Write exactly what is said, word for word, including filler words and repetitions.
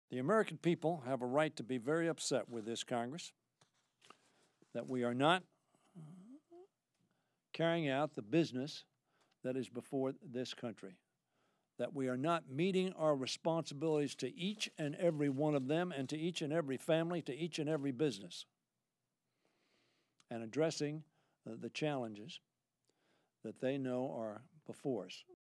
The American people have a right to be very upset with this Congress that we are not carrying out the business that is before this country, that we are not meeting our responsibilities to each and every one of them and to each and every family, to each and every business, and addressing uh, the challenges that they know are before us.